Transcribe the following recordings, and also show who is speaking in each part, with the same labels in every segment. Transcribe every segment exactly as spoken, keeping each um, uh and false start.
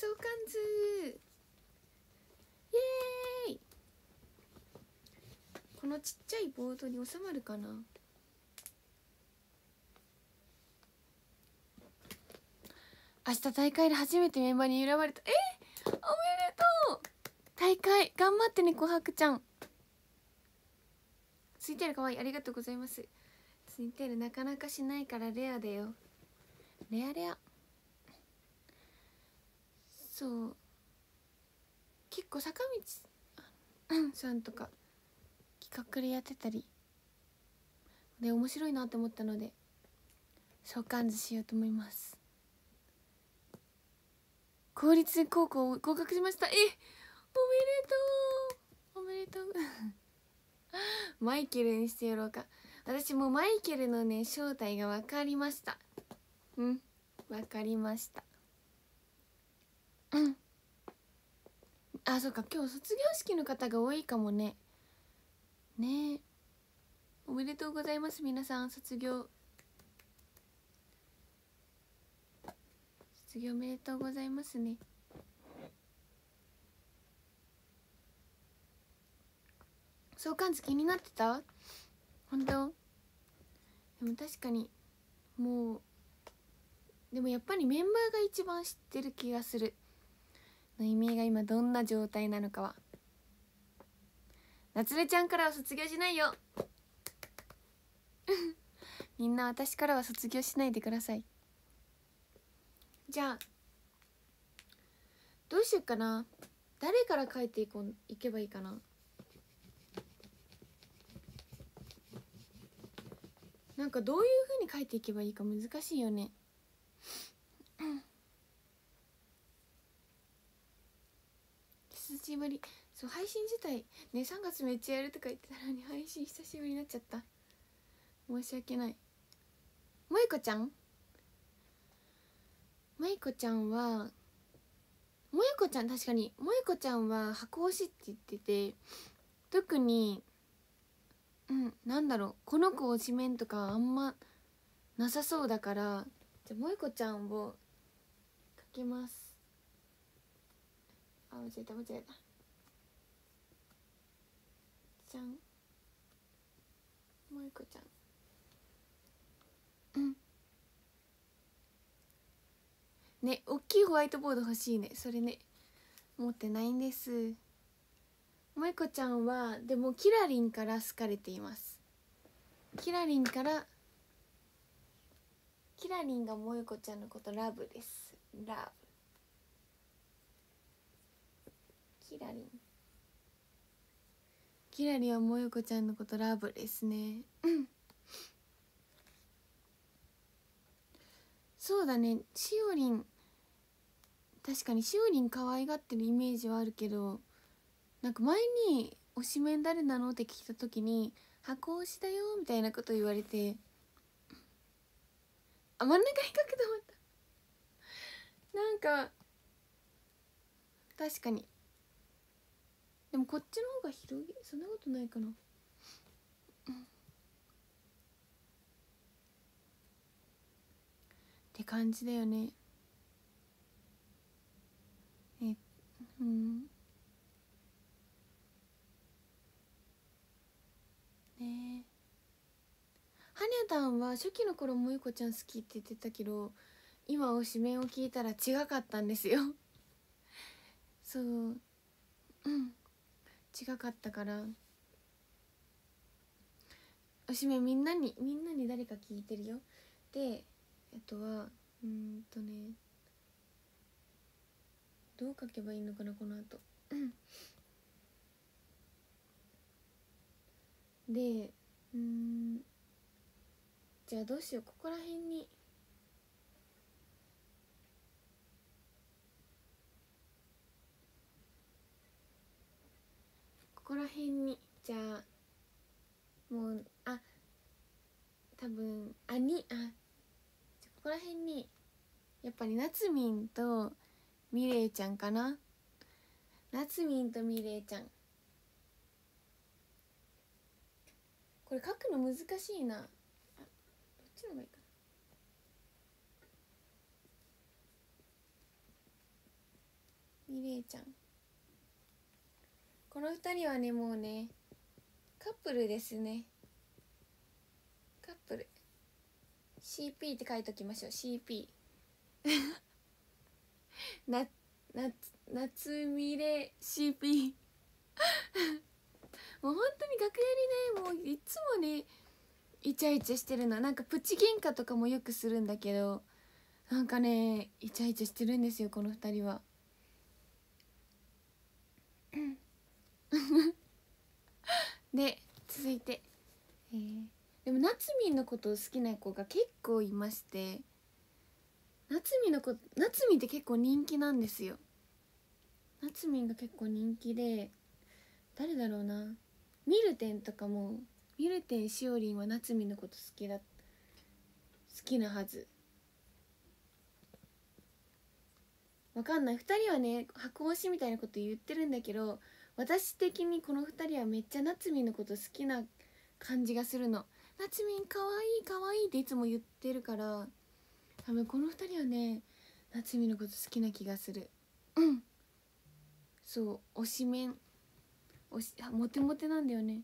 Speaker 1: 相関図イエーイ。このちっちゃいボードに収まるかな。明日大会で初めてメンバーに選ばれた。えおめでとう。大会頑張ってね、琥珀ちゃん。ツイテールかわいい、ありがとうございます。ツイテールなかなかしないからレアだよ。レアレア。そう結構坂道さんとか企画でやってたりで面白いなって思ったので相関図しようと思います。公立高校合格しました。えおめでとうおめでとうマイケルにしてやろうか。私もうマイケルのね正体が分かりました。うん分かりました。うんあそうか、今日卒業式の方が多いかもね。ねえおめでとうございます皆さん。卒業卒業おめでとうございますね。相関図気になってた？本当？でも確かにもうでもやっぱりメンバーが一番知ってる気がする。の意味が今どんな状態なのかは。夏目ちゃんからは卒業しないよみんな私からは卒業しないでください。じゃあどうしようかな。誰から書いていこういけばいいかな。なんかどういう風に書いていけばいいか難しいよね久しぶり。そう配信自体ねさんがつめっちゃやるとか言ってたのに配信久しぶりになっちゃった。申し訳ない。萌子ちゃん萌子ちゃんは萌子ちゃん確かに萌子ちゃんは箱推しって言ってて特にうんなんだろうこの子推しメンとかあんまなさそうだから、じゃあ萌子ちゃんをかけます。あ間違えた間違えた。じゃん萌子ちゃんうんね大きいホワイトボード欲しいね。それね持ってないんです。萌子ちゃんはでもキラリンから好かれています。キラリンからキラリンが萌子ちゃんのことラブです。ラブキラリンキラリンは萌子ちゃんのことラブですねそうだねしおりん確かにしおりん可愛がってるイメージはあるけどなんか前に推しメン誰なのって聞いた時に箱推しだよみたいなこと言われてあ真ん中に書くと思ったなんか確かにでもこっちの方が広げそんなことないかな、うん、って感じだよね。えうんねえはにゃたんは初期の頃萌子ちゃん好きって言ってたけど今推しメンを聞いたら違かったんですよそううん違かったから推しメンみんなにみんなに誰か聞いてるよ。であとはうんとねどう書けばいいのかなこの後でうんじゃあどうしようここら辺にここら辺にじゃあもうあ多分あにあじゃあここら辺にやっぱりなつみんとみれいちゃんかな。なつみんとみれいちゃんこれ書くの難しいな。あどっちの方がいいかな。 えちゃん。この二人はねもうねカップルですね。カップル シーピー って書いときましょう。 シーピー なな夏みれ シーピー もう本当に楽屋にねもういつもねイチャイチャしてるの。なんかプチ喧嘩とかもよくするんだけど、なんかねイチャイチャしてるんですよこの二人は。で続いて、えー、でもなつみんのことを好きな子が結構いまして、なつみんの子なつみんって結構人気なんですよ。なつみんが結構人気で、誰だろうな、ミルテンとかも、ミルテンしおりんはなつみんのこと好きだ好きなはず。わかんない、ふたりはね箱推しみたいなこと言ってるんだけど、私的にこのふたりはめっちゃなつみんのこと好きな感じがするの。なつみんかわいいかわいいっていつも言ってるから、多分このふたりはねなつみんのこと好きな気がする。うん、そう推しメン、推しモテモテなんだよね。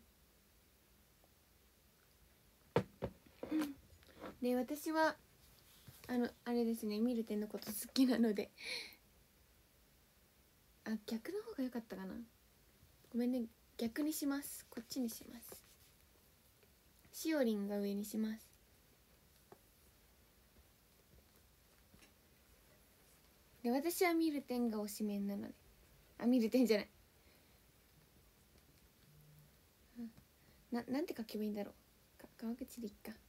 Speaker 1: で私はあのあれですね、ミルテンのこと好きなので、あ逆の方が良かったかな、ごめんね、逆にします。こっちにします。しおりんが上にします。で私はミルテンが推しメンなので、あミルテンじゃない、ななんて書けばいいんだろう、か川口でいっか。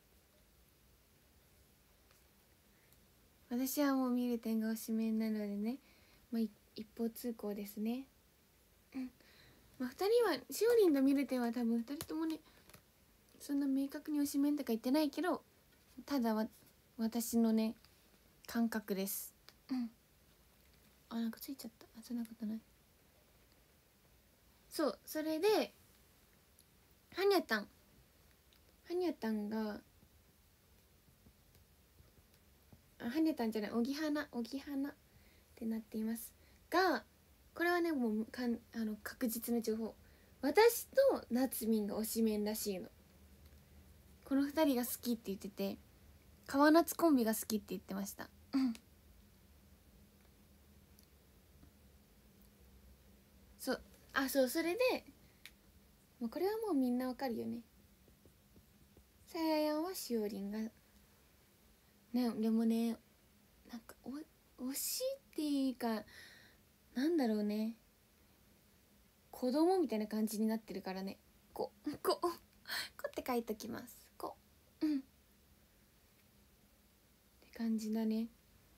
Speaker 1: 私はもうミルテンが推しメンなのでね、まあ一方通行ですね。うんまあ、ふたりはしおりんとミルテンは多分ふたりともねそんな明確に推しメンとか言ってないけど、ただわ私のね感覚です。うんあなんかついちゃった、あそんなことない。そうそれではにゃたんはにゃたんがあはにゃたんじゃないおぎはなおぎはなってなっていますが、これはねもうかんあの確実な情報、私となつみんが推しメンらしいの。このふたりが好きって言ってて、川夏コンビが好きって言ってました。うんそうあそうそれでもうこれはもうみんなわかるよね。さややんはしおりんがね、でもねなんかお推しっていうかなんだろうね、子供みたいな感じになってるからね、こここって書いときます。こうんって感じだね。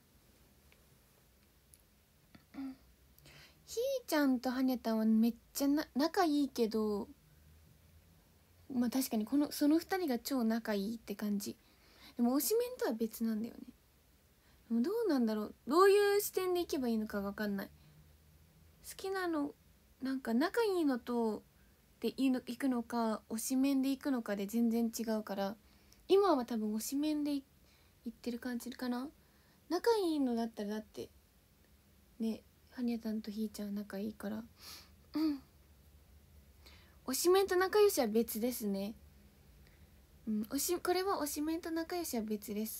Speaker 1: うんひーちゃんとはにゃたんはめっちゃな仲いいけど、まあ確かにこのそのふたりが超仲いいって感じ。でも推しメンとは別なんだよね。でもどうなんだろう、どういう視点でいけばいいのか分かんない。好きなのなんか仲いいのとでいいの行くのか推しメンで行くのかで全然違うから、今は多分推しメンで行ってる感じかな。仲いいのだったらだってねはにゃたんとひーちゃん仲いいから、うん推しメンと仲良しは別ですね。うん、推しこれは推しメンと仲良しは別です。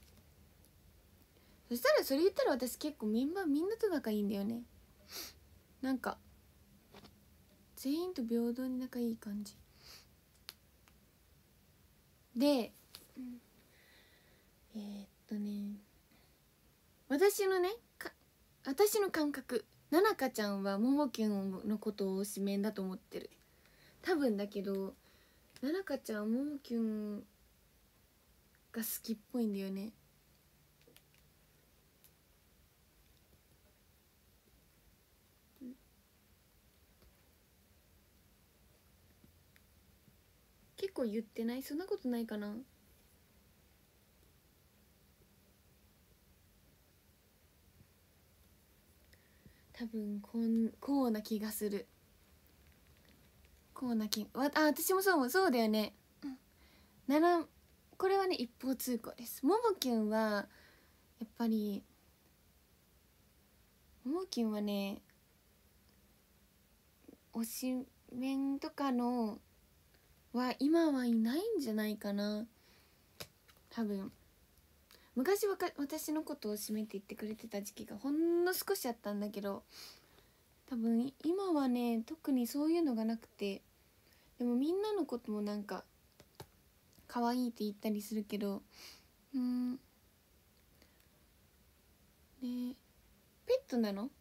Speaker 1: そしたらそれ言ったら私結構メンバーみんなと仲いいんだよね。なんか全員と平等に仲いい感じで、うん、えー、っとね私のねか私の感覚、ななかちゃんはももきゅんのことを推しメンだと思ってる多分だけど、ななかちゃんはももきゅんが好きっぽいんだよね。結構言ってない？そんなことないかな。多分こんこうな気がする。こうな気わあ私もそうそうだよね。ならこれはね一方通行です。ももきゅんはやっぱりももきんはね推しメンとかのは今はいないんじゃないかな多分。昔はか私のことを推しメンって言ってくれてた時期がほんの少しあったんだけど、多分今はね特にそういうのがなくて、でもみんなのこともなんか可愛いって言ったりするけど、うーんねえペットなの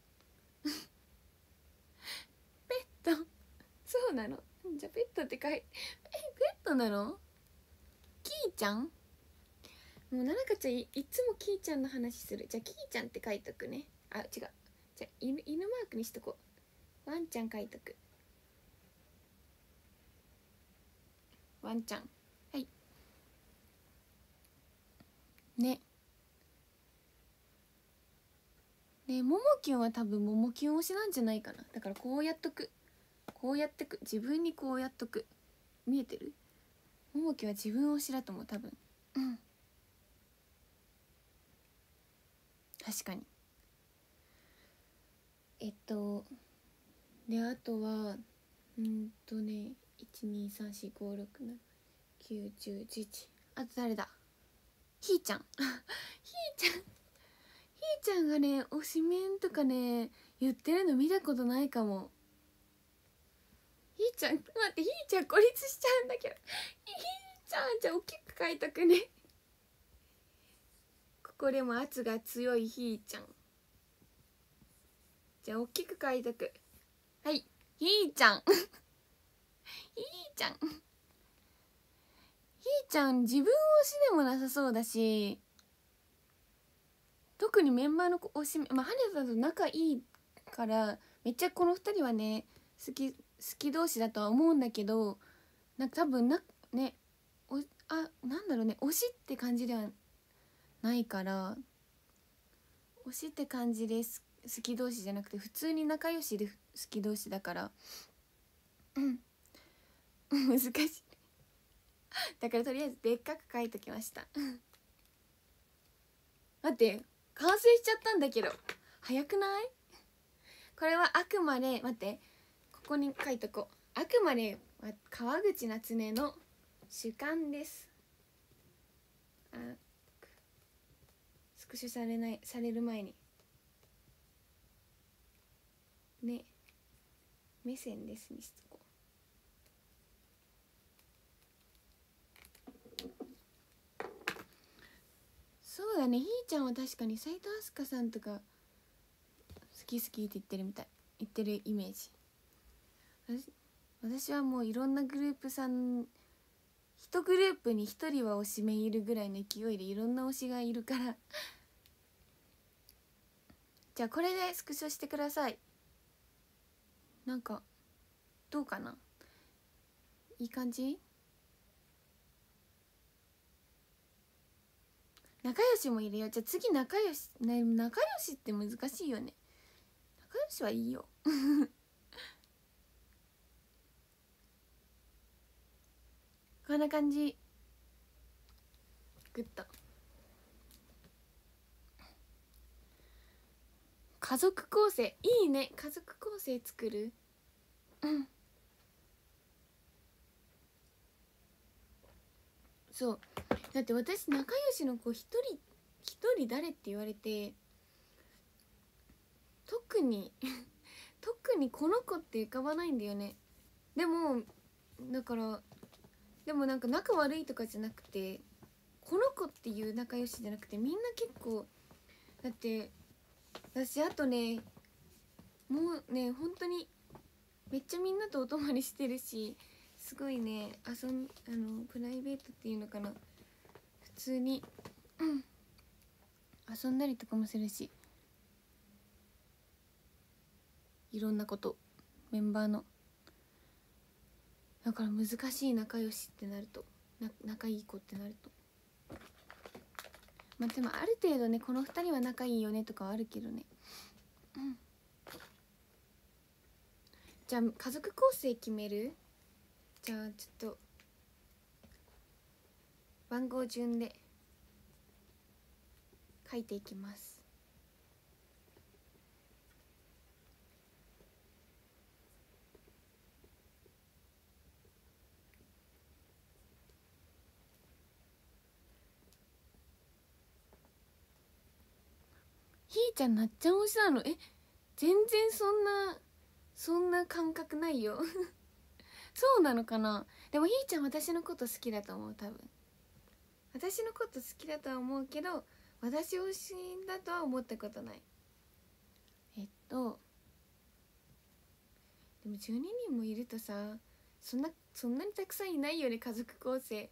Speaker 1: ペットそうなの。じゃあペットってかいえペットなのキーちゃん。もうななかちゃん い, いつもキーちゃんの話する。じゃあキーちゃんって書いとくね。あ違う、じゃあ 犬, 犬マークにしとこう。ワンちゃん書いとく。ワンちゃんはいね。ねももきゅんは多分ももきゅん推しなんじゃないかな。だからこうやっとく、こうやってく、自分にこうやっとく。見えてる？ももきゅんは自分推しだと思う多分。うん確かに。えっとであとはうんとねいちにさんしごろくななきゅうじゅうじゅういち、あと誰だ、ひーちゃんひーちゃんひーちゃんがね推しメンとかね言ってるの見たことないかも。ひーちゃん待って、ひーちゃん孤立しちゃうんだけど、ひーちゃんじゃあ大きく書いとくねここでも圧が強いひーちゃん、じゃあ大きく書いとく。はいひーちゃんひーちゃんひーちゃん自分推しでもなさそうだし、特にメンバーの推し、まあ、羽根さんと仲いいからめっちゃこのふたりはね好き好き同士だとは思うんだけど、なんか多分なねおあなんだろうね推しって感じではないから、推しって感じで好き同士じゃなくて普通に仲良しで好き同士だからうん難しいだからとりあえずでっかく書いときました待って完成しちゃったんだけど早くない？これはあくまで待ってここに書いとこう。あくまで川口夏音の主観です。あスクショされないされる前にね目線ですにしとこう。そうだね、ひーちゃんは確かに斉藤飛鳥さんとか好き好きって言ってるみたい、言ってるイメージ。私私はもういろんなグループさん一グループに一人は推しメンいるぐらいの勢いでいろんな推しがいるからじゃあこれでスクショしてください。なんかどうかな、いい感じ。仲良しもいるよ。じゃあ次仲良し、ね、仲良しって難しいよね。仲良しはいいよこんな感じ。グッと家族構成いいね。家族構成作る。うんそうだって私仲良しの子一人一人誰って言われて特に特にこの子って浮かばないんだよね。でもだからでもなんか仲悪いとかじゃなくてこの子っていう仲良しじゃなくてみんな結構だって私あとねもうね本当にめっちゃみんなとお泊まりしてるしすごいね遊んあのプライベートっていうのかな普通に、うん、遊んだりとかもするしいろんなことメンバーのだから難しい仲良しってなるとな仲いい子ってなるとまあでもある程度ねこのふたりは仲いいよねとかはあるけどね、うん、じゃあ家族構成決める。じゃあちょっと番号順で書いていきます。 ひーちゃんなっちゃん推しなの？え、全然そんなそんな感覚ないよそうなのかな。でもひーちゃん私のこと好きだと思う。多分私のこと好きだとは思うけど、私推しだとは思ったことない。えっとでもじゅうににんもいるとさ、そんなそんなにたくさんいないよね、家族構成。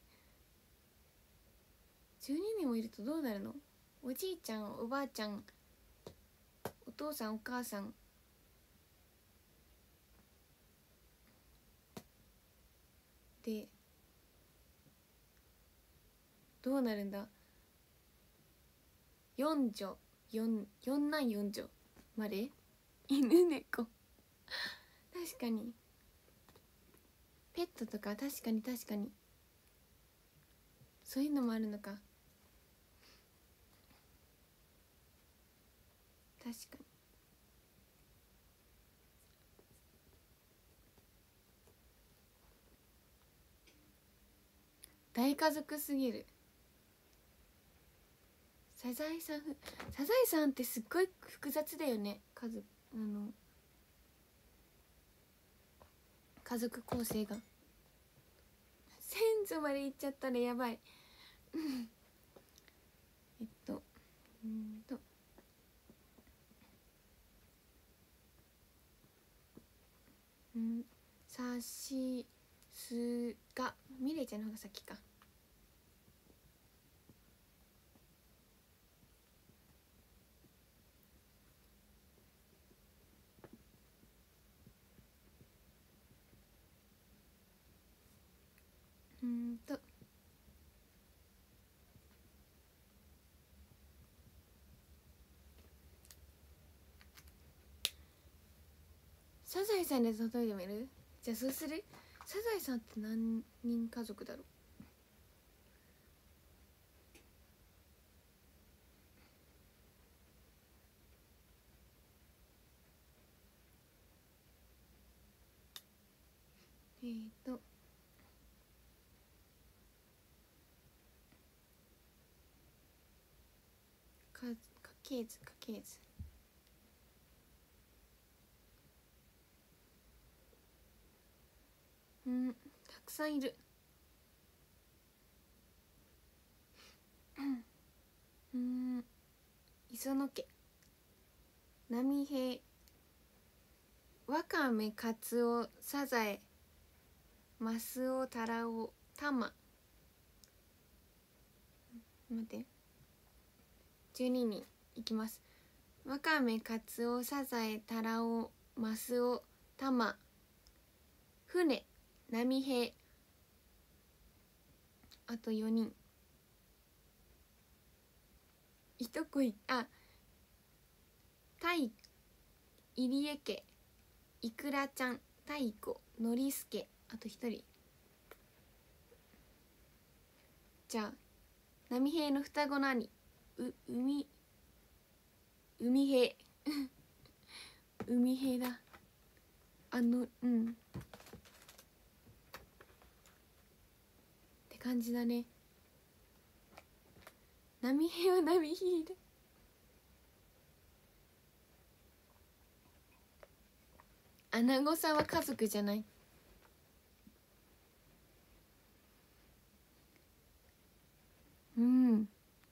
Speaker 1: じゅうににんもいるとどうなるの？おじいちゃん、おばあちゃん、お父さん、お母さんでどうなるんだ。よん女よん四男よん女まで犬猫確かにペットとか、確かに確かにそういうのもあるのか。確かに。大家族すぎる。サザエさん、サザエさんってすっごい複雑だよね。家族あの家族構成が。先祖まで行っちゃったらやばいえっとうんとうんさしすがミレイちゃんの方が先か。うんとサザエさんで例えてみる？じゃあそうする？サザエさんって何人家族だろう。えーとか家系図家系図うんたくさんいる。うん磯野家、波平、わかめ、かつお、サザエ、マスオ、タラオ、タマ。待ってじゅうににんいきます。わかめ、かつお、サザエ、タラオ、マスオ、タマ、船、波平。あとよにん。いとこいあたい入江家、いくらちゃん、たいこ、のりすけ。あとひとり。じゃあ波平の双子の兄、う海海平海平だ。あのうんって感じだね。波平は波平で、アナゴさんは家族じゃない。うん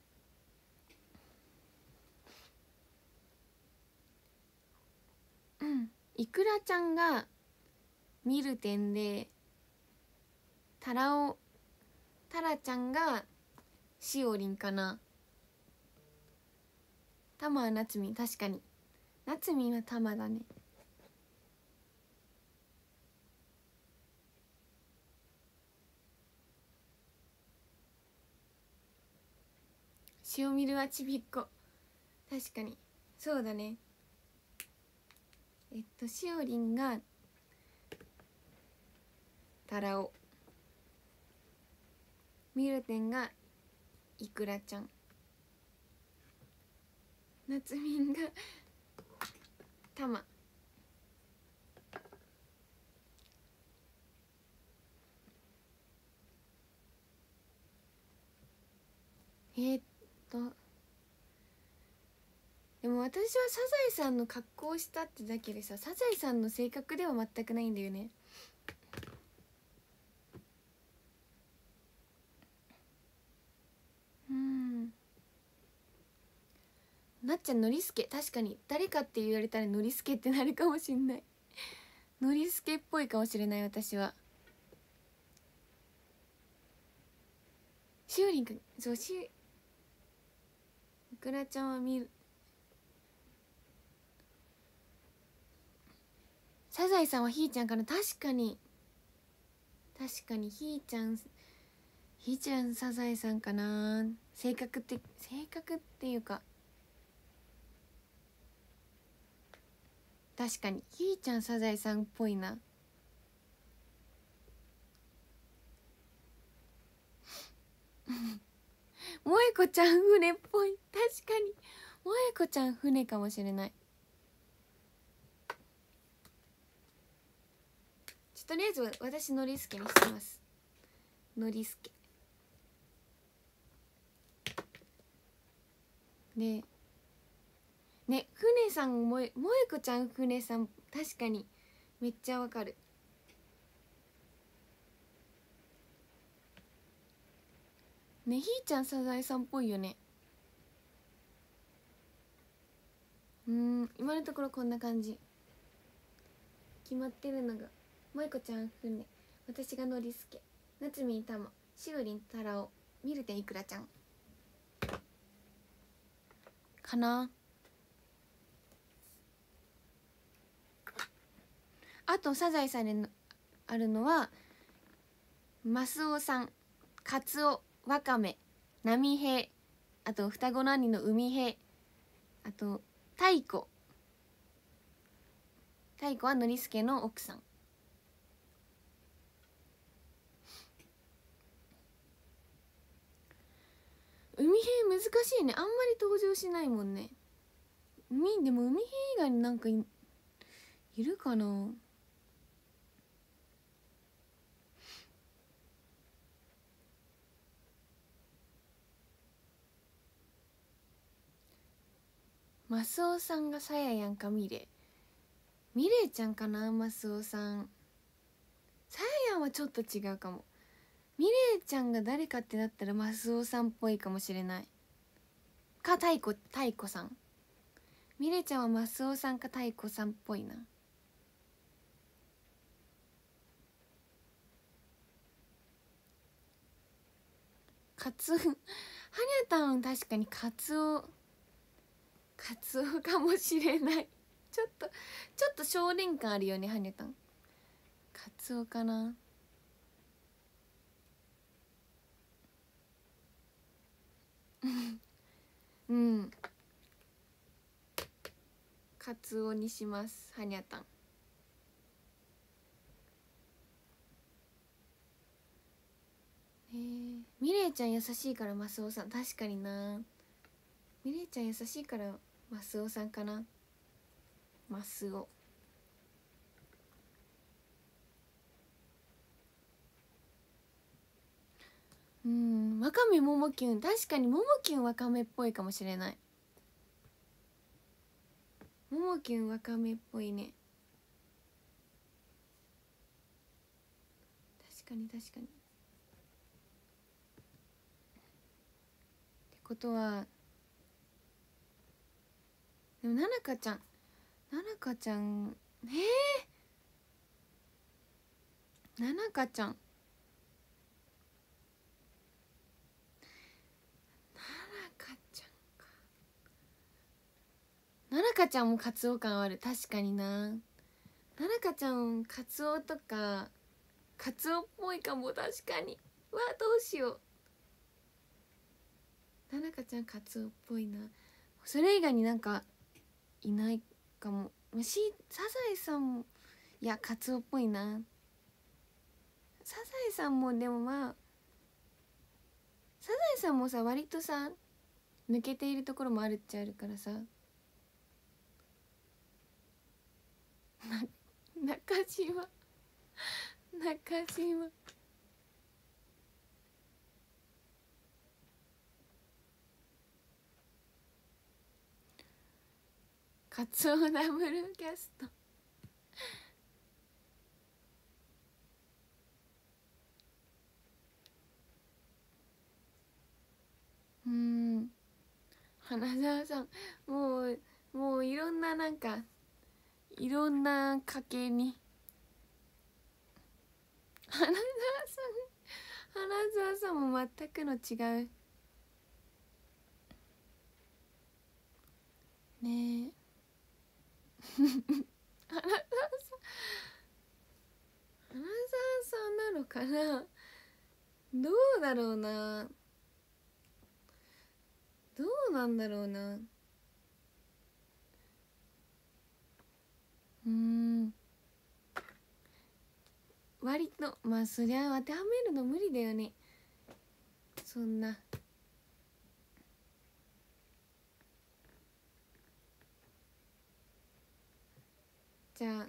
Speaker 1: うんいくらちゃんがミルテンで、タラオタラちゃんがしおりんかな。タマはなつみん。確かになつみんはタマだね。塩ミルはちびっこ。確かにそうだね。えっとしおりんがタラオ、ミルテンがいくらちゃん、なつみんがタマ。えー、っとでもも私はサザエさんの格好をしたってだけでさ、サザエさんの性格では全くないんだよね。うん。なっちゃんノリスケ、確かに誰かって言われたらノリスケってなるかもしんない。ノリスケっぽいかもしれない。私はしおりんくん、そうしいくらちゃんは見る。サザエさんはひーちゃんかな。確かに確かにひーちゃんひーちゃんサザエさんかな。性格って性格っていうか、確かにひーちゃんサザエさんっぽいな。萌子ちゃん船っぽい。確かに萌子ちゃん船かもしれない。ちょとりあえず私ノリスケにしてます。ノリスケねね、船さんもえ萌子ちゃん船さん、確かにめっちゃわかる。ね、ひーちゃんサザエさんっぽいよね。うん、今のところこんな感じ。決まってるのが萌子ちゃん船、私がノリスケ、なつみんたま、しおりんたらお、みるてんいくらちゃんかな。あとサザエさんにあるのはマスオさん、カツオ、ワカメ、波平、あと双子の兄の海平、あと太鼓。太鼓はノリスケの奥さん。海平難しいね。あんまり登場しないもんね。海でも海平以外になんか い, いるかな。マスオさんがさややんか。ミレミレイちゃんかな。マスオさん、さややんはちょっと違うかも。ミレイちゃんが誰かってなったらマスオさんっぽいかもしれない。か太鼓太鼓さん。ミレイちゃんはマスオさんか太鼓さんっぽいな。カツオはにゃたん、確かにカツオカツオかもしれない。ちょっとちょっと少年感あるよね。はにゃたんカツオかな。うん、カツオにします。はにゃたん。えー、ミレイちゃん優しいからマスオさん。確かにな。ミレイちゃん優しいからマスオさんかな。マスオ。うん、わかめももきゅん、確かにももきゅんわかめっぽいかもしれない。ももきゅんわかめっぽいね。確かに確かに。ってことはでもななかちゃんななかちゃんえー、ななかちゃんななかちゃんか。ななかちゃんもカツオ感ある。確かにな。ななかちゃんカツオとかカツオっぽいかも。確かに。うわどうしよう。ななかちゃんカツオっぽいな。それ以外になんかいないかも。しサザエさんもいやカツオっぽいな。サザエさんもでもまあサザエさんもさ割とさ抜けているところもあるっちゃあるからさ。な中島中島カツオダブルキャスト。うーん、花澤さん、もうもういろんななんかいろんな家系に花澤さん花澤さんも全くの違うねえ花澤さん花澤さんなのかな。どうだろうな、どうなんだろうな。うーん、割とまあそりゃ当てはめるの無理だよね、そんな。じゃあ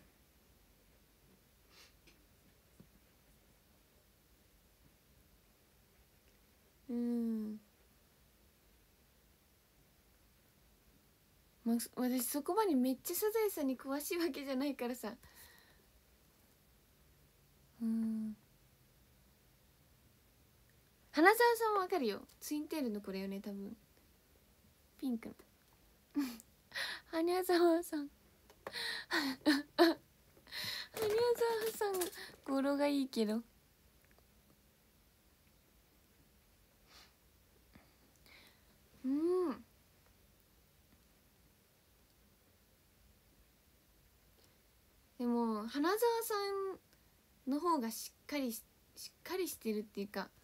Speaker 1: うーん、まあ、私そこまでめっちゃサザエさんに詳しいわけじゃないからさ。うーん、花澤さんはわかるよ、ツインテールの子だよね多分、ピンクの花澤さん花澤さん語呂がいいけど、うんでも花澤さんの方がしっかりししっかりしてるっていうか、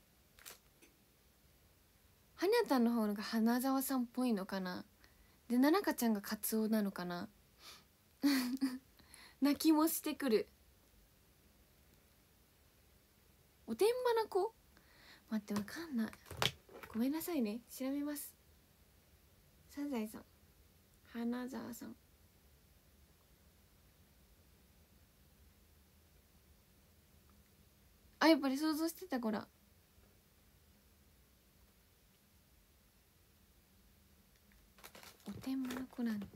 Speaker 1: はにゃたんの方が花澤さんっぽいのかな。でななかちゃんがカツオなのかな泣きもしてくる。おてんばな子、待ってわかんない、ごめんなさいね、調べます。サザエさん、花澤さん、あ、やっぱり想像してた子ら。おてんばな子なんだ。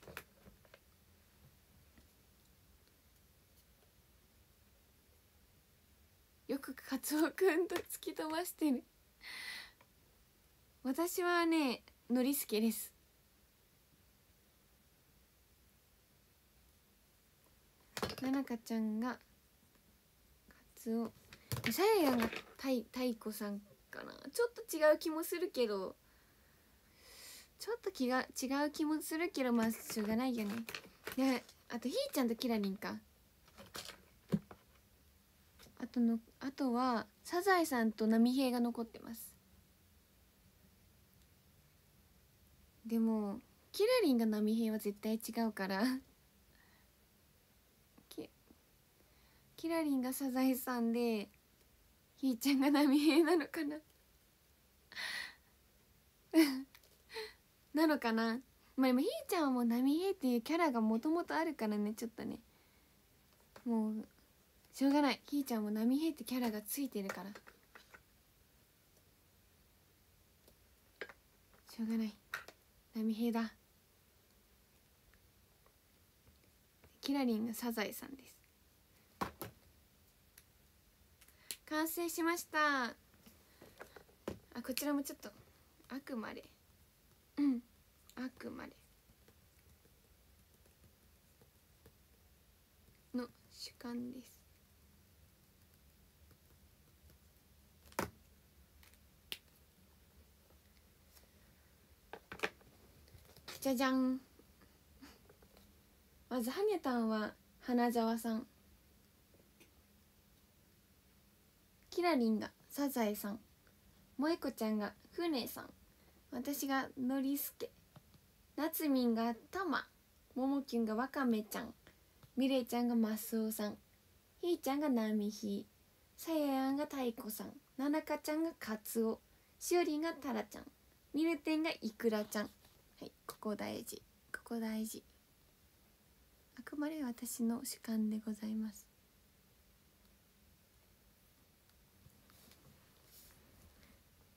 Speaker 1: よくカツオくんと突き飛ばしてる。私はねノリスケです。ななかちゃんがカツオ、さややんがたいたいこさんかな。ちょっと違う気もするけどちょっと気が違う気もするけどまあしょうがないよね。であとひーちゃんとキラリンか。あとのあとはサザエさんと波平が残ってます。でもキラリンが波平は絶対違うからキキラリンがサザエさんでひーちゃんが波平なのかななのかな。まあでもひーちゃんはもう波平っていうキャラがもともとあるからね、ちょっとねもうしょうがない、ひーちゃんも波平ってキャラがついてるから、しょうがない、波平だ。キラリンがサザエさんです。完成しました。あ、こちらもちょっとあくまでうんあくまでの主観です。じゃじゃん。まずはにゃたんは花澤さん、キラリンがサザエさん、萌子ちゃんが船さん、私がノリスケ、なつみんがたま、ももきゅんがわかめちゃん、みれいちゃんがマスオさん、ひーちゃんがなみひー、さややんがたいこさん、ななかちゃんがカツオ、しおりんがタラちゃん、みるてんがいくらちゃん。はい、ここ大事、ここ大事。あくまで私の主観でございます。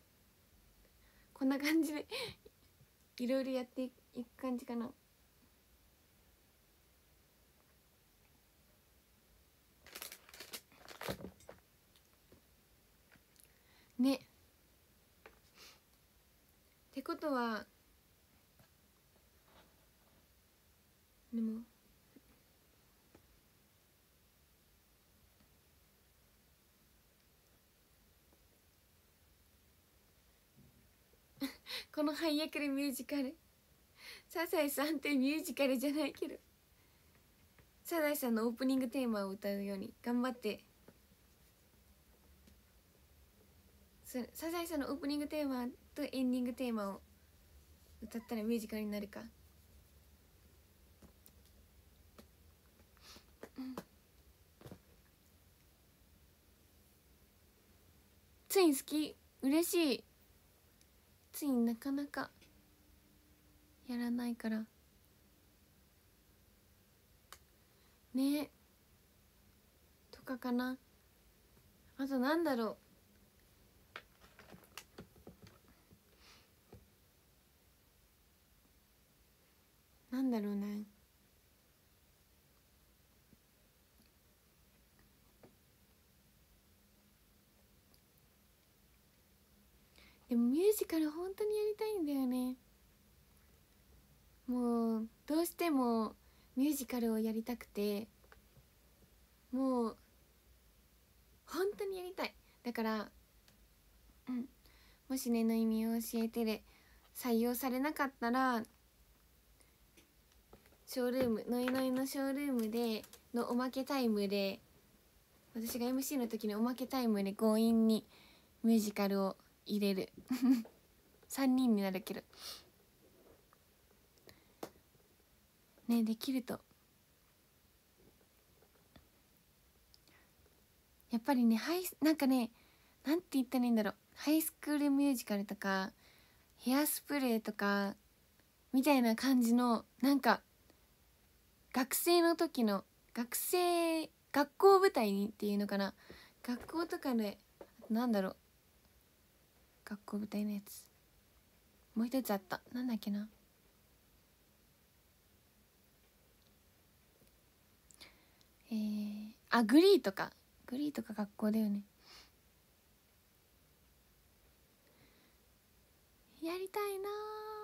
Speaker 1: こんな感じでいろいろやっていく感じかな。 この配役でミュージカル。サザエさんってミュージカルじゃないけど、サザエさんのオープニングテーマを歌うように頑張って。サザエさんのオープニングテーマとエンディングテーマを歌ったらミュージカルになるか。うん、ツイン好き、嬉しい。ツインなかなかやらないからね。とかかな。あとなんだろうなんだろうな。でもミュージカル本当にやりたいんだよね。もうどうしてもミュージカルをやりたくて、もう本当にやりたい。だから、うん、もしねの意味を教えてで採用されなかったら、ショールームのいのいのショールームでのおまけタイムで、私が エムシー の時におまけタイムで強引にミュージカルを入れるさんにんになるけどね、できるとやっぱりね、ハイなんかね、なんて言ったらいいんだろう、ハイスクールミュージカルとかヘアスプレーとかみたいな感じの、なんか学生の時の学生学校舞台にっていうのかな、学校とかで、なんだろう、学校舞台のやつもう一つあった、なんだっけな、えー、あ、グリーとかグリーとか学校だよね。やりたいな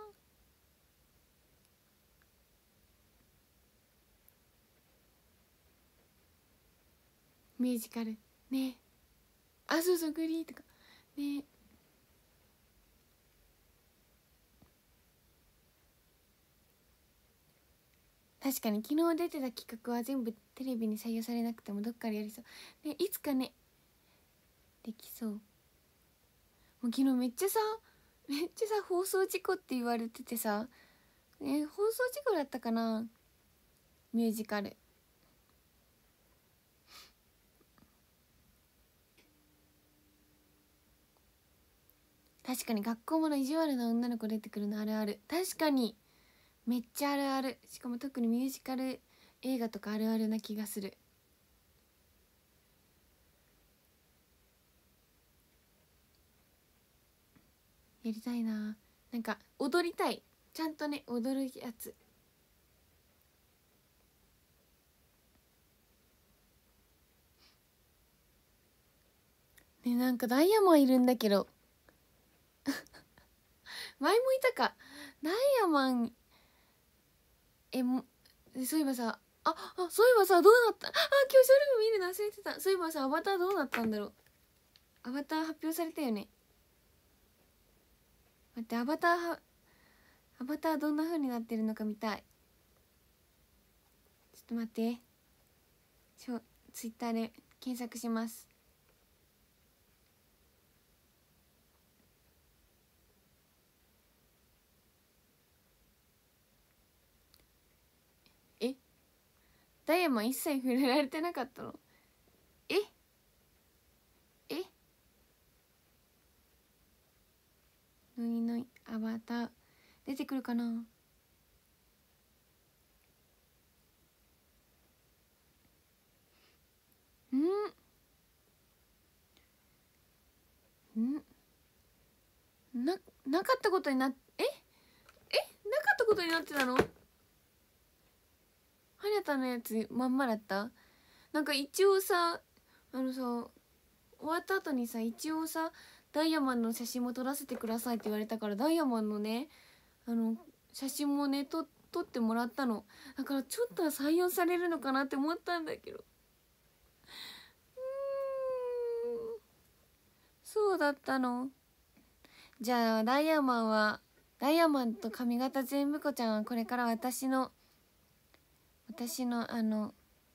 Speaker 1: ミュージカルね。あ、そうそう、グリーとかね。確かに昨日出てた企画は全部テレビに採用されなくてもどっかでやりそうね。いつかねできそう。もう昨日めっちゃさめっちゃさ放送事故って言われててさ、ね、放送事故だったかな、ミュージカル。確かに学校もの意地悪な女の子出てくるのあるある。確かにめっちゃあるある。しかも特にミュージカル映画とかあるあるな気がする。やりたいな。なんか踊りたい、ちゃんとね、踊るやつ。ね、なんかダイヤモンいるんだけど前もいたか、ダイヤモン。えもそういえばさ、ああそういえばさ、どうなった、あ、今日ショールーム見るの忘れてた。そういえばさ、アバターどうなったんだろう。アバター発表されたよね。待って、アバターはアバターどんな風になってるのか見たい。ちょっと待って、ちょツイッターで検索します。え、ダイヤモン一切触れられてなかったの？ええのいのいアバター出てくるかな。んんな、なかったことになっええなかったことになってたの？はなたのやつまんまだった？なんか一応さ、あのさ、終わった後にさ、一応さ、ダイヤモンの写真も撮らせてくださいって言われたから、ダイヤモンのね、あの写真もねと撮ってもらったの。だからちょっとは採用されるのかなって思ったんだけど、うーん、そうだったの。 じゃあダイヤマンはダイヤマンと髪型全部子ちゃんはこれから私の私のあの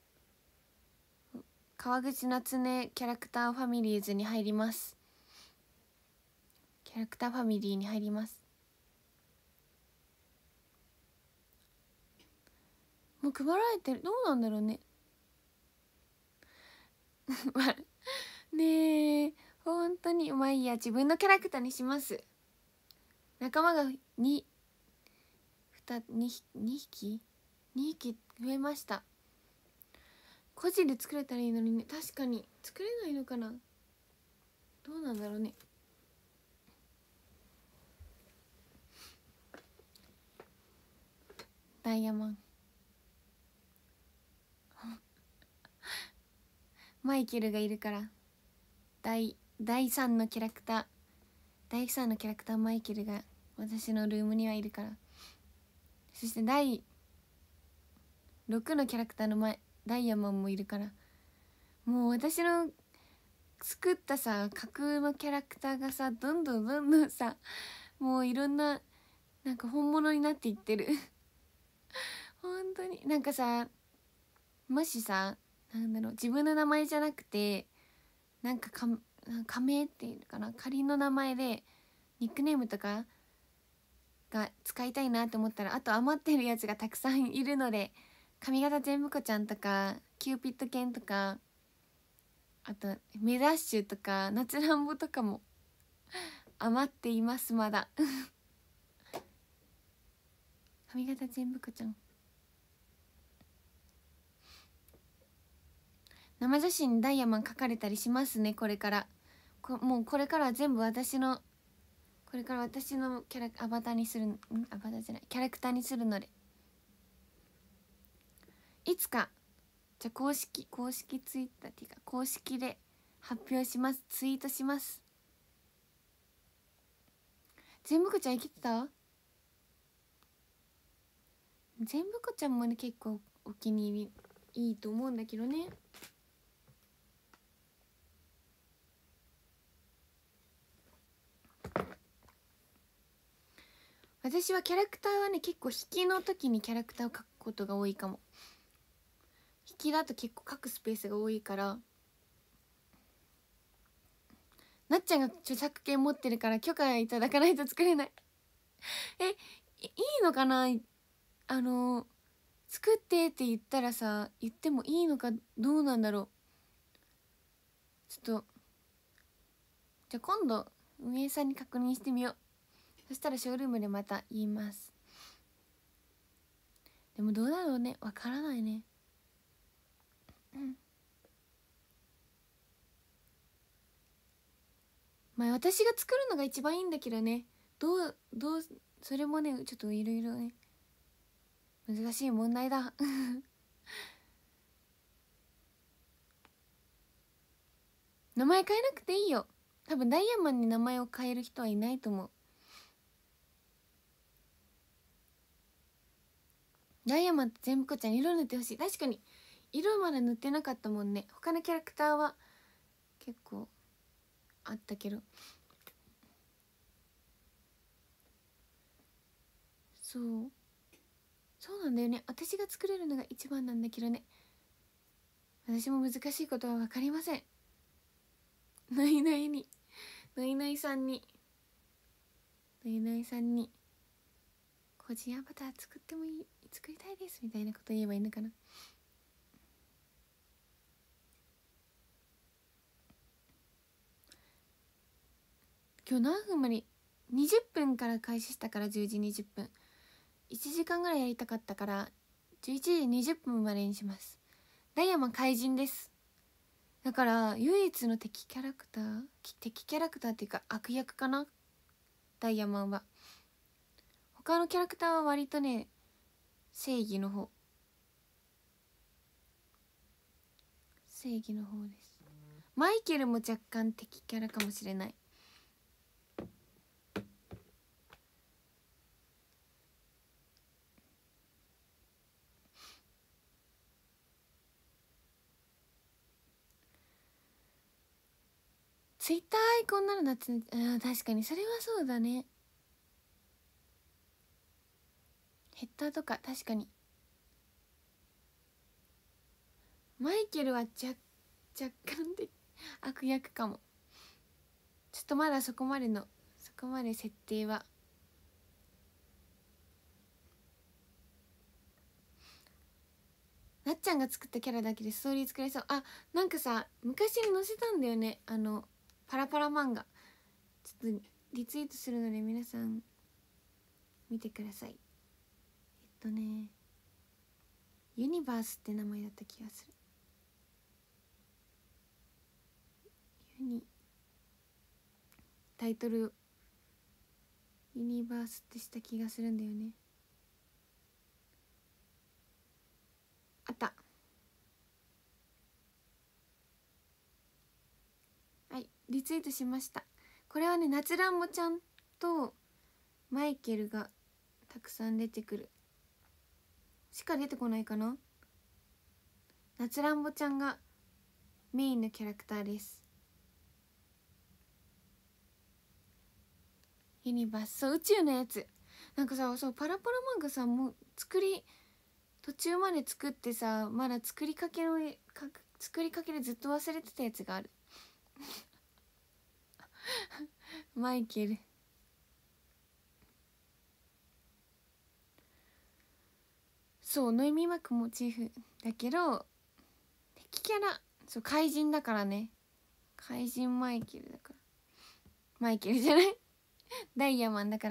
Speaker 1: 川口夏音キャラクターファミリーズに入ります。キャラクターファミリーに入ります。もう配られてる、どうなんだろうねねえ本当にまあいいや、自分のキャラクターにします。仲間が 2, 2, 2, 2匹にひき増えました。個人で作れたらいいのにね。確かに作れないのかな、どうなんだろうね。ダイヤモンマイケルがいるから、第第さんのキャラクター第さんのキャラクターマイケルが私のルームにはいるから。そして第ろくのキャラクターの前ダイヤモンもいるから、もう私の作ったさ架空のキャラクターがさどんどんどんどんさもういろんななんか本物になっていってる本当になんかさ、もしさなんだろう自分の名前じゃなくてなんかか仮名っていうかな、仮の名前でニックネームとかが使いたいなと思ったら、あと余ってるやつがたくさんいるので、髪型全部子ちゃんとかキューピッド犬とか、あとメダッシュとか夏ランボとかも余っていますまだ髪型全部子ちゃん生写真にダイヤモン描かれたりしますね。これからこもうこれからは全部私のこれから私のキャラアバターにするんアバターじゃないキャラクターにするので、いつかじゃあ公式公式ツイッターっていうか公式で発表します。ツイートします。全部子ちゃん生きてた？全部子ちゃんもね結構お気に入りいいと思うんだけどね。私はキャラクターはね結構引きの時にキャラクターを描くことが多いかも。引きだと結構書くスペースが多いから、なっちゃんが著作権持ってるから許可いただかないと作れないえ、いいのかな、あの作ってって言ったらさ言ってもいいのかどうなんだろう。ちょっとじゃあ今度運営さんに確認してみよう。そしたらショールームでまた言います。でもどうだろうね、わからないね。うんまあ私が作るのが一番いいんだけどね。どうどうそれもねちょっといろいろね難しい問題だ名前変えなくていいよ。多分ダイヤモンに名前を変える人はいないと思う。ダイヤモンと全部子ちゃん色塗ってほしい。確かに色まだ塗ってなかったもんね。他のキャラクターは結構あったけど、そうそうなんだよね。私が作れるのが一番なんだけどね。私も難しいことは分かりません。ナイナイにナイナイさんにナイナイさんに個人アバター作ってもいい作りたいですみたいなこと言えばいいのかな。今日何分までにじゅっぷんから開始したからじゅうじにじゅっぷんいちじかんぐらいやりたかったからじゅういちじにじゅっぷんまでにします。ダイヤモン怪人です。だから唯一の敵キャラクター敵キャラクターっていうか悪役かな、ダイヤモンは。他のキャラクターは割とね正義の方正義の方です。マイケルも若干敵キャラかもしれない。 ツイッターアイコンなら夏、うん、確かにそれはそうだね。ヘッダーとか確かに。マイケルは若若干で悪役かも。ちょっとまだそこまでのそこまで設定は。なっちゃんが作ったキャラだけでストーリー作れそう。あ、なんかさ昔に載せたんだよね、あのパラパラ漫画。ちょっとリツイートするので皆さん見てください。えっとねユニバースって名前だった気がする。ユニタイトルユニバースってした気がするんだよね。あった。はい、リツイートしました。これはね、夏ランボちゃんとマイケルがたくさん出てくるしか出てこないかな。夏ランボちゃんがメインのキャラクターです。ユニバース、そう、宇宙のやつ。なんかさ、そうパラパラ漫画さ、もう作り途中まで作ってさ、まだ作りかけのか作りかけでずっと忘れてたやつがあるマイケル。そう、ノイミーマックモチーフだけど敵キャラ、そう怪人だからね。怪人マイケルだから。マイケルじゃないダイヤマンだから。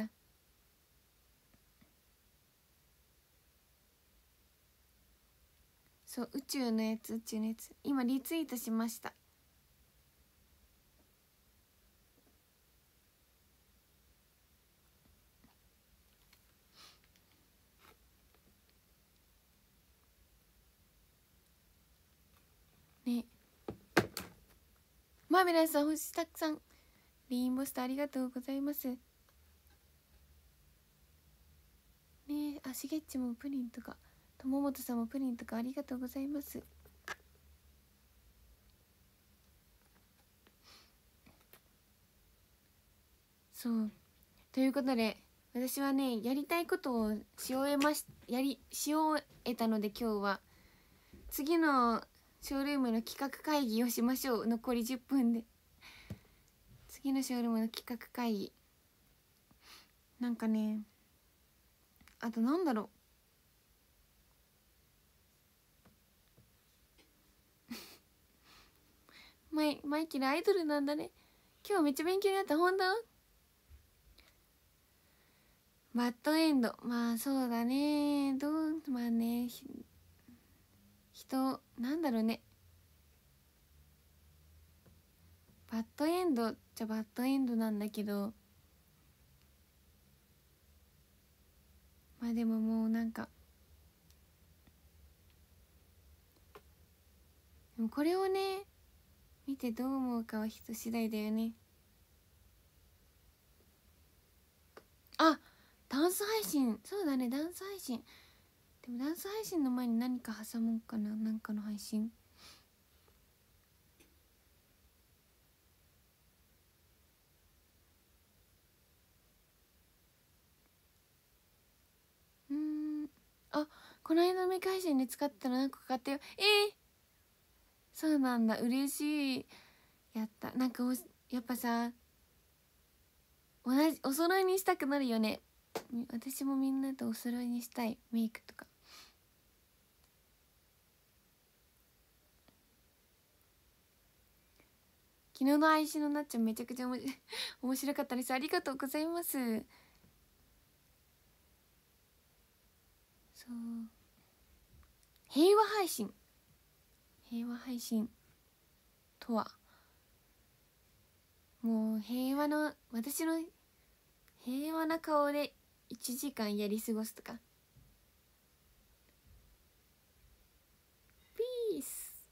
Speaker 1: そう、宇宙のやつ、宇宙のやつ今リツイートしました。ね、マーベラスさん、星たくさんレインボスターありがとうございますね。え、あしげっちもプリンとか友本さんもプリンとかありがとうございます。そうということで私はねやりたいことをし終えましやりし終えたので、今日は次のショールームの企画会議をしましょう。残りじゅっぷんで次のショールームの企画会議。なんかね、あとなんだろうマイマイケルアイドルなんだね。今日めっちゃ勉強になった。ほんとバッドエンド、まあそうだね、どうまあね、人なんだろうね、バッドエンドじゃバッドエンドなんだけど、まあでももうなんかでもこれをね見てどう思うかは人次第だよね。あ、ダンス配信、そうだね、ダンス配信。でもダンス配信の前に何か挟もうかな、なんかの配信。うーん、あ、この間のメイク配信で使ったの何個か買ったよ。えー、そうなんだ、嬉しい。やった。なんかおやっぱさ同じお揃いにしたくなるよね。私もみんなとお揃いにしたい、メイクとか。昨日の配信のなっちゃんめちゃくちゃ面白面白かったです。ありがとうございます。そう、平和配信、平和配信とはもう平和の私の平和な顔でいちじかんやり過ごすとか。ピース、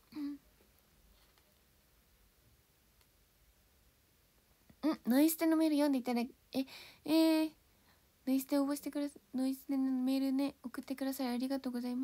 Speaker 1: うん、ノイステのメール読んでいただき、ええー、ノイステ応募してくださノイステのメールね送ってください。ありがとうございます。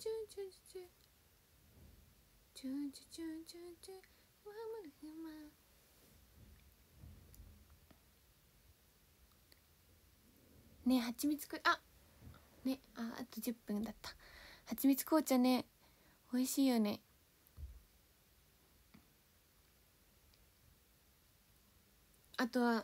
Speaker 1: チュンチュンチュンチュンチュンチュンチュンチュンワムルフマねえはちみつくあねああとじゅっぷんだった。はちみつ紅茶ね美味しいよね。あとは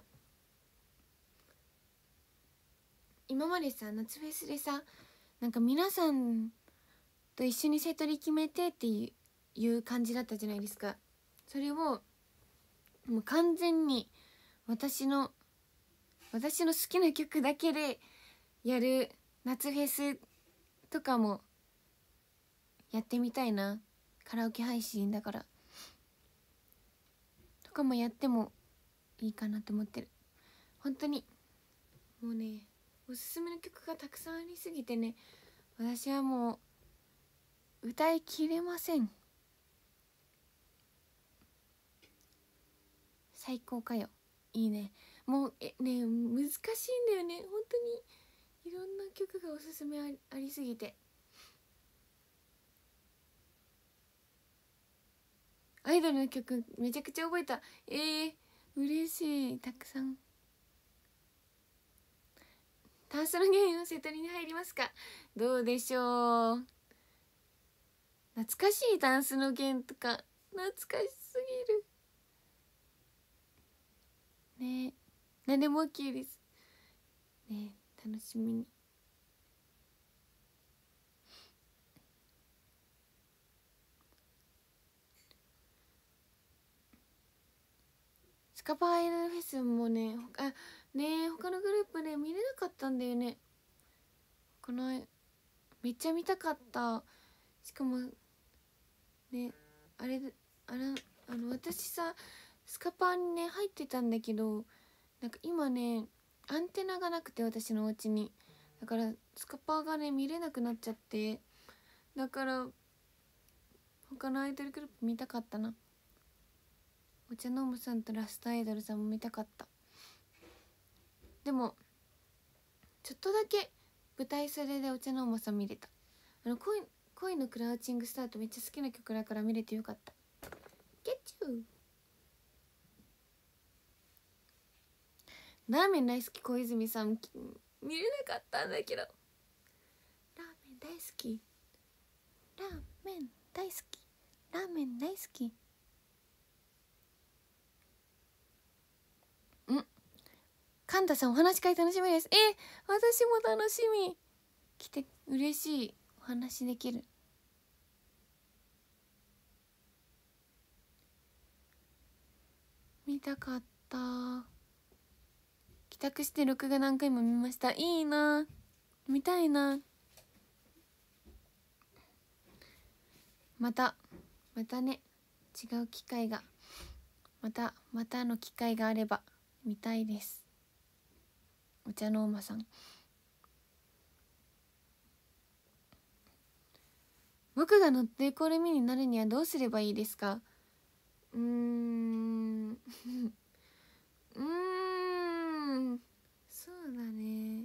Speaker 1: 今までさ夏フェスでさなんか皆さんと一緒にセトリ決めてっていう感じだったじゃないですか。それをもう完全に私の私の好きな曲だけでやる夏フェスとかもやってみたいな。カラオケ配信だからとかもやってもいいかなと思ってる。本当にもうねおすすめの曲がたくさんありすぎてね私はもう歌いきれません。最高かよ。いいね。もうえね難しいんだよね本当に。いろんな曲がおすすめあり、ありすぎてアイドルの曲めちゃくちゃ覚えた。えー、嬉しい。たくさん。タンスのゲームセトリに入りますか。どうでしょう。懐かしいタンスの弦とか懐かしすぎるね。え何でも OK ですね。え楽しみに。スカパーアイドルフェスもねあねえ他のグループね見れなかったんだよね。このめっちゃ見たかった。しかもねあれあれあの私さスカパーにね入ってたんだけどなんか今ねアンテナがなくて私のお家にだからスカパーがね見れなくなっちゃってだから他のアイドルグループ見たかったな。お茶のむさんとラストアイドルさんも見たかった。でもちょっとだけ舞台袖でお茶のむさん見れた。あの恋恋のクラウチングスタートめっちゃ好きな曲だから見れてよかった。ゲッチュー。ラーメン大好き小泉さん見れなかったんだけどラーメン大好きラーメン大好きラーメン大好きん神田さんお話し会楽しみです。え私も楽しみ。来て嬉しい。お話できる。見たかった。帰宅して録画何回も見ました。いいな。 見たいな。またまたね、違う機会がまたまたの機会があれば見たいです。お茶の間さん、僕が乗ってこれ身になるにはどうすればいいですか？うーんうーんそうだね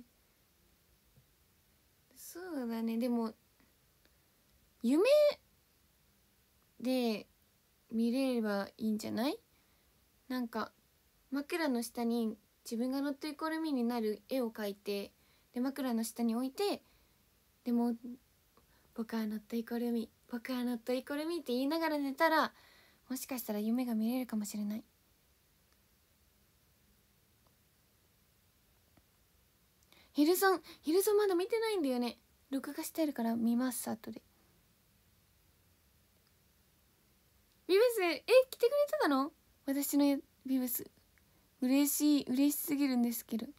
Speaker 1: そうだねでも夢で見れればいいんじゃない？なんか枕の下に自分が乗っていこる身になる絵を描いて、で枕の下に置いて、でも僕は乗っていこる身僕は乗っていこる身って言いながら寝たら、もしかしたら夢が見れるかもしれない。ヒルソンヒルソンまだ見てないんだよね。録画してるから見ます後で。ビブス、え来てくれてたの？私のビブス嬉しい嬉しすぎるんですけど。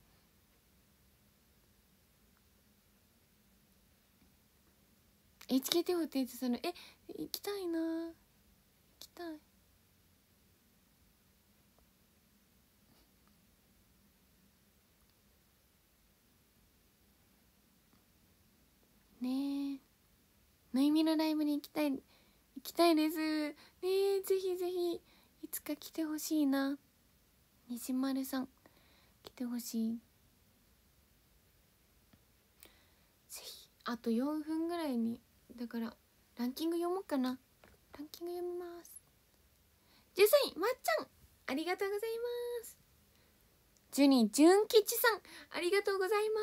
Speaker 1: エイチケーティーフォーティーエイト さんのえ行きたいな行きたいねえ。ノイミのライブに行きたい行きたいですねえ。ぜひぜひいつか来てほしいな。西丸さん来てほしい。ぜひあとよんぷんぐらいに、だからランキング読もうかな。ランキング読みます。じゅうさんいまっちゃんありがとうございます。じゅうにいじゅんきちさんありがとうございます。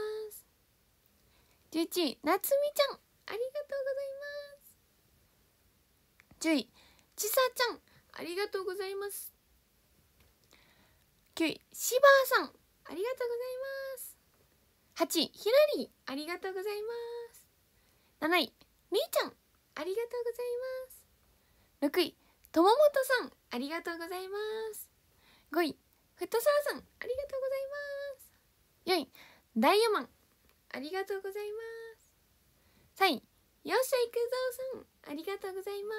Speaker 1: じゅういちいなつみちゃんありがとうございます。じゅういちさちゃんありがとうございます。きゅういしばーさんありがとうございます。はちいひらりーありがとうございます。なないみーちゃんありがとうございます。ろくいとももとさんありがとうございます。ごいフットサラさんありがとうございます。よんいダイヤマンありがとうございます。さんいよっしゃいくぞうさんありがとうございます。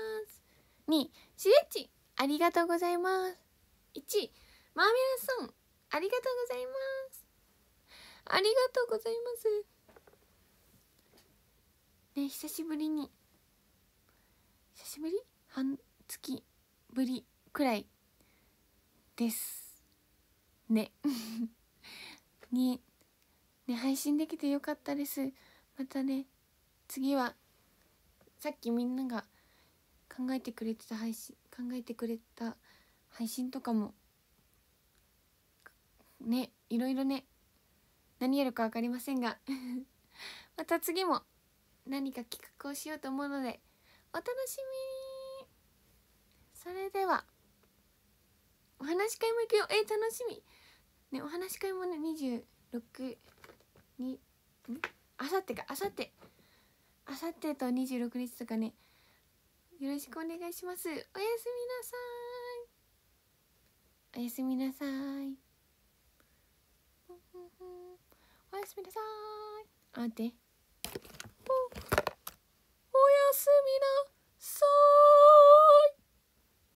Speaker 1: にいしれっちありがとうございます。いちいマーメラさんありがとうございます。ありがとうございますね。久しぶりに久しぶり半月ぶりくらいですねにね配信できてよかったです。またね次はさっきみんなが考えてくれてた配信考えてくれた配信とかもね、いろいろね何やるか分かりませんがまた次も何か企画をしようと思うのでお楽しみに。それではお話し会も行くよ。えー、楽しみね。お話し会もねにじゅうろくにあさってかあさってあさってとにじゅうろくにちとかね、よろしくお願いします。おやすみなさい。おやすみなさい。おやすみなさい。あ、待って。お、おやすみな